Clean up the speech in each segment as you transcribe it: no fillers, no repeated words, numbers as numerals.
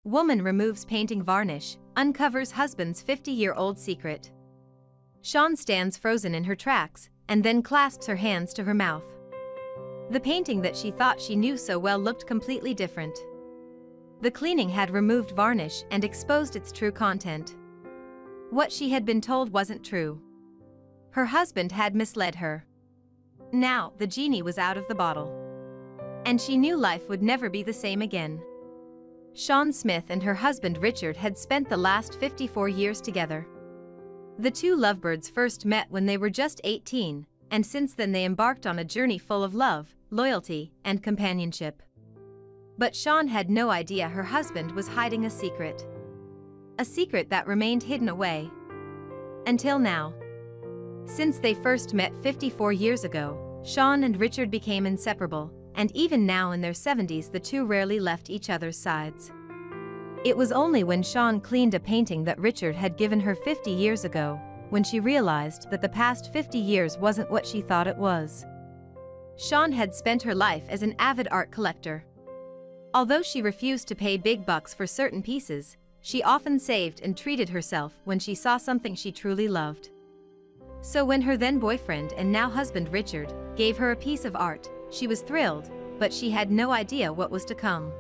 Woman removes painting varnish, uncovers husband's 50-year-old secret. Sian stands frozen in her tracks, and then clasps her hands to her mouth. The painting that she thought she knew so well looked completely different. The cleaning had removed varnish and exposed its true content. What she had been told wasn't true. Her husband had misled her. Now, the genie was out of the bottle. And she knew life would never be the same again. Sian Smith and her husband Richard had spent the last 54 years together. The two lovebirds first met when they were just 18, and since then they embarked on a journey full of love, loyalty, and companionship. But Sian had no idea her husband was hiding a secret. A secret that remained hidden away. Until now. Since they first met 54 years ago, Sian and Richard became inseparable, and even now in their 70s the two rarely left each other's sides. It was only when Sian cleaned a painting that Richard had given her 50 years ago, when she realized that the past 50 years wasn't what she thought it was. Sian had spent her life as an avid art collector. Although she refused to pay big bucks for certain pieces, she often saved and treated herself when she saw something she truly loved. So when her then boyfriend and now husband Richard gave her a piece of art, she was thrilled, but she had no idea what was to come.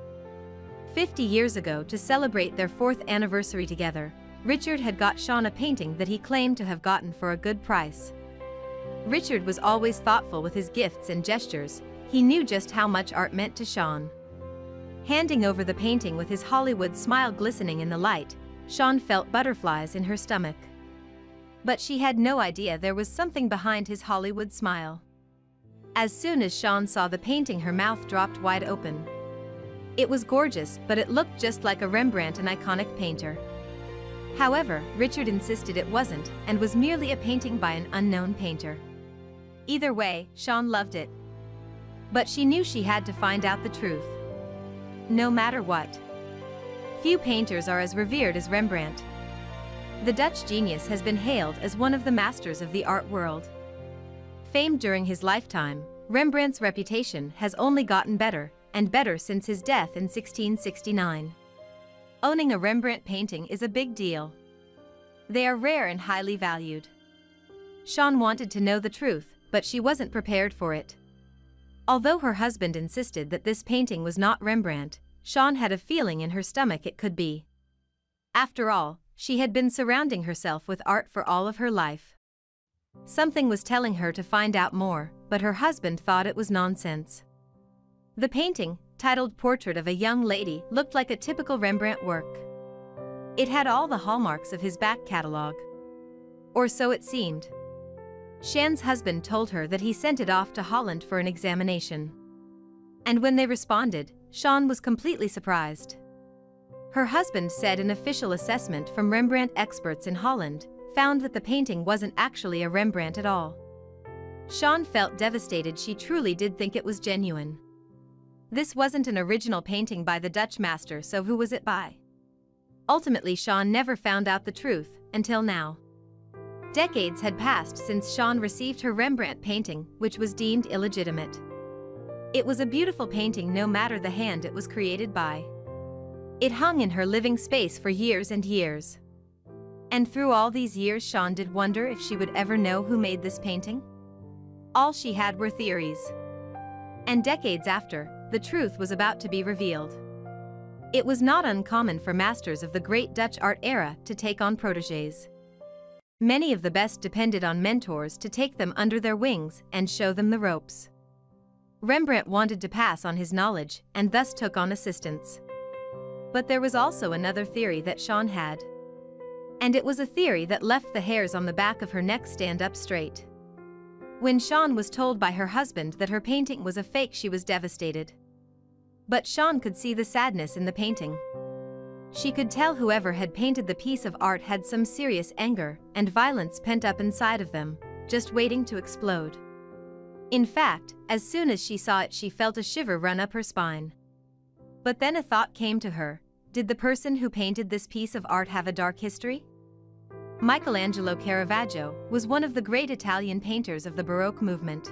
50 years ago, to celebrate their 4th anniversary together, Richard had got Sian a painting that he claimed to have gotten for a good price. Richard was always thoughtful with his gifts and gestures. He knew just how much art meant to Sian. Handing over the painting with his Hollywood smile glistening in the light, Sian felt butterflies in her stomach. But she had no idea there was something behind his Hollywood smile. As soon as Sian saw the painting, her mouth dropped wide open. It was gorgeous, but it looked just like a Rembrandt, an iconic painter. However, Richard insisted it wasn't, and was merely a painting by an unknown painter. Either way, Sian loved it. But she knew she had to find out the truth. No matter what. Few painters are as revered as Rembrandt. The Dutch genius has been hailed as one of the masters of the art world. Famed during his lifetime, Rembrandt's reputation has only gotten better and better since his death in 1669. Owning a Rembrandt painting is a big deal. They are rare and highly valued. Sian wanted to know the truth, but she wasn't prepared for it. Although her husband insisted that this painting was not Rembrandt, Sian had a feeling in her stomach it could be. After all, she had been surrounding herself with art for all of her life. Something was telling her to find out more, but her husband thought it was nonsense. The painting, titled Portrait of a Young Lady, looked like a typical Rembrandt work. It had all the hallmarks of his back catalogue. Or so it seemed. Sian's husband told her that he sent it off to Holland for an examination. And when they responded, Sian was completely surprised. Her husband said an official assessment from Rembrandt experts in Holland found that the painting wasn't actually a Rembrandt at all. Sian felt devastated. She truly did think it was genuine. This wasn't an original painting by the Dutch master, so who was it by? Ultimately, Sian never found out the truth, until now. Decades had passed since Sian received her Rembrandt painting, which was deemed illegitimate. It was a beautiful painting no matter the hand it was created by. It hung in her living space for years and years. And through all these years, Sian did wonder if she would ever know who made this painting. All she had were theories. And decades after, the truth was about to be revealed. It was not uncommon for masters of the great Dutch art era to take on protégés. Many of the best depended on mentors to take them under their wings and show them the ropes. Rembrandt wanted to pass on his knowledge and thus took on assistants. But there was also another theory that Sian had. And it was a theory that left the hairs on the back of her neck stand up straight. When Sian was told by her husband that her painting was a fake, she was devastated. But Sian could see the sadness in the painting. She could tell whoever had painted the piece of art had some serious anger and violence pent up inside of them, just waiting to explode. In fact, as soon as she saw it, she felt a shiver run up her spine. But then a thought came to her. Did the person who painted this piece of art have a dark history? Michelangelo Caravaggio was one of the great Italian painters of the Baroque movement.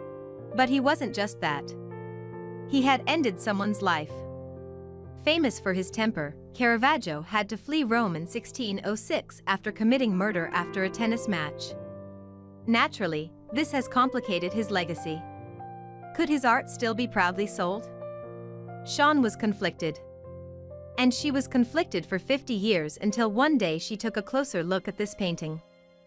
But he wasn't just that. He had ended someone's life. Famous for his temper, Caravaggio had to flee Rome in 1606 after committing murder after a tennis match. Naturally, this has complicated his legacy. Could his art still be proudly sold? Shawn was conflicted. And she was conflicted for 50 years until one day she took a closer look at this painting.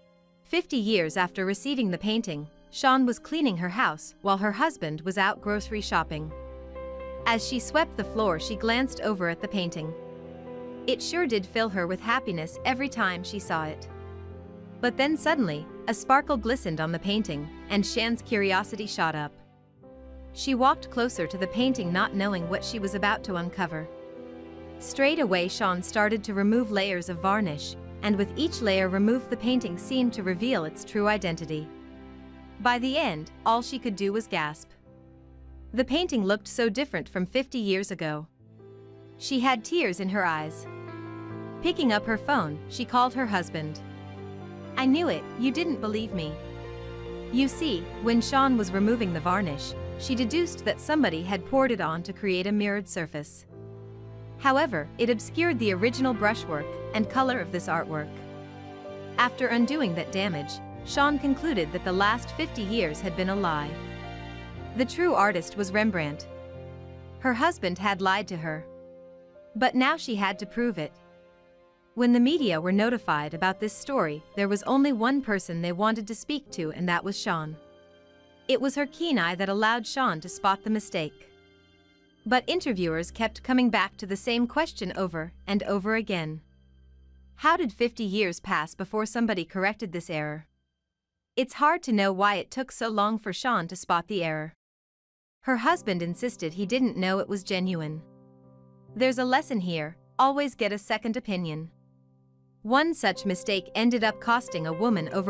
50 years after receiving the painting, Shawn was cleaning her house while her husband was out grocery shopping. As she swept the floor, she glanced over at the painting. It sure did fill her with happiness every time she saw it. But then suddenly, a sparkle glistened on the painting, and Shawn's curiosity shot up. She walked closer to the painting, not knowing what she was about to uncover. Straight away, Shawn started to remove layers of varnish, and with each layer removed, the painting seemed to reveal its true identity. By the end, all she could do was gasp. The painting looked so different from 50 years ago. She had tears in her eyes. Picking up her phone, she called her husband. "I knew it, you didn't believe me." You see, when Shawn was removing the varnish, she deduced that somebody had poured it on to create a mirrored surface. However, it obscured the original brushwork and color of this artwork. After undoing that damage, Shawn concluded that the last 50 years had been a lie. The true artist was Rembrandt. Her husband had lied to her. But now she had to prove it. When the media were notified about this story, there was only one person they wanted to speak to, and that was Shawn. It was her keen eye that allowed Shawn to spot the mistake. But interviewers kept coming back to the same question over and over again. How did 50 years pass before somebody corrected this error? It's hard to know why it took so long for Shawn to spot the error. Her husband insisted he didn't know it was genuine. There's a lesson here: always get a second opinion. One such mistake ended up costing a woman over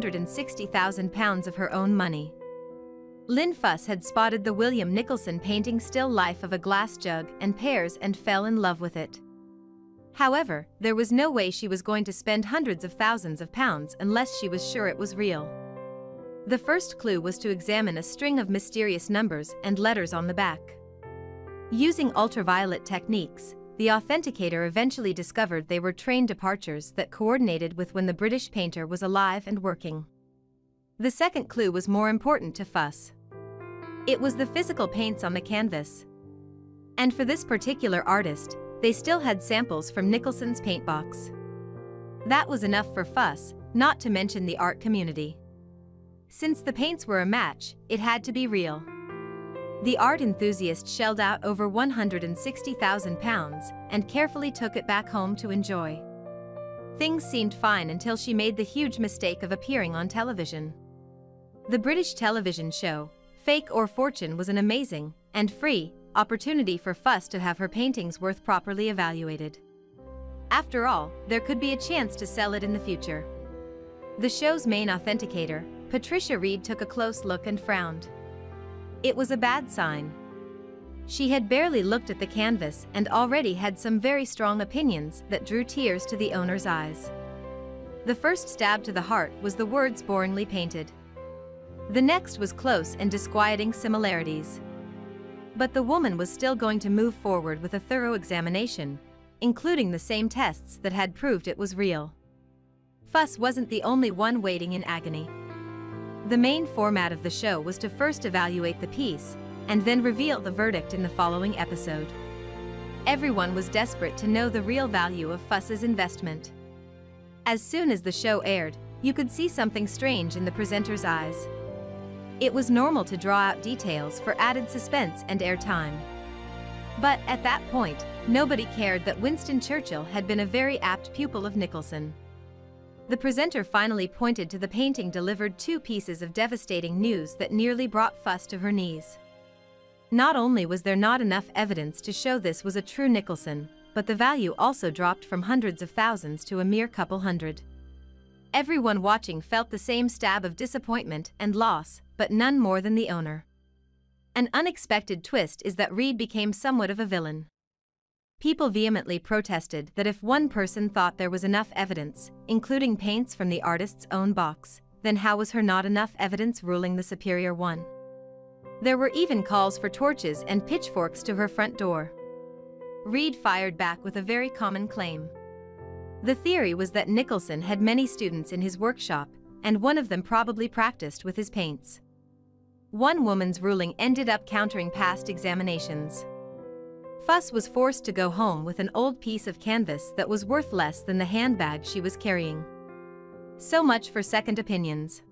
£160,000 of her own money. Lynn Fuss had spotted the William Nicholson painting still life of a glass jug and pears and fell in love with it. However, there was no way she was going to spend hundreds of thousands of pounds unless she was sure it was real. The first clue was to examine a string of mysterious numbers and letters on the back. Using ultraviolet techniques, the authenticator eventually discovered they were train departures that coordinated with when the British painter was alive and working. The second clue was more important to Fuss. It was the physical paints on the canvas. And for this particular artist, they still had samples from Nicholson's paint box. That was enough for Fuss, not to mention the art community. Since the paints were a match, it had to be real. The art enthusiast shelled out over £160,000 and carefully took it back home to enjoy. Things seemed fine until she made the huge mistake of appearing on television. The British television show, Fake or Fortune, was an amazing and free opportunity for Fuss to have her paintings worth properly evaluated. After all, there could be a chance to sell it in the future. The show's main authenticator, Patricia Reed, took a close look and frowned. It was a bad sign. She had barely looked at the canvas and already had some very strong opinions that drew tears to the owner's eyes. The first stab to the heart was the words "boringly painted." The next was close and disquieting similarities. But the woman was still going to move forward with a thorough examination, including the same tests that had proved it was real. Fuss wasn't the only one waiting in agony. The main format of the show was to first evaluate the piece, and then reveal the verdict in the following episode. Everyone was desperate to know the real value of Fuss's investment. As soon as the show aired, you could see something strange in the presenter's eyes. It was normal to draw out details for added suspense and airtime. But at that point, nobody cared that Winston Churchill had been a very apt pupil of Nicholson. The presenter finally pointed to the painting, delivered two pieces of devastating news that nearly brought Fuss to her knees. Not only was there not enough evidence to show this was a true Nicholson, but the value also dropped from hundreds of thousands to a mere couple hundred. Everyone watching felt the same stab of disappointment and loss, but none more than the owner. An unexpected twist is that Reed became somewhat of a villain. People vehemently protested that if one person thought there was enough evidence, including paints from the artist's own box, then how was her not enough evidence ruling the superior one? There were even calls for torches and pitchforks to her front door. Reed fired back with a very common claim. The theory was that Nicholson had many students in his workshop, and one of them probably practiced with his paints. One woman's ruling ended up countering past examinations. Fuss was forced to go home with an old piece of canvas that was worth less than the handbag she was carrying. So much for second opinions.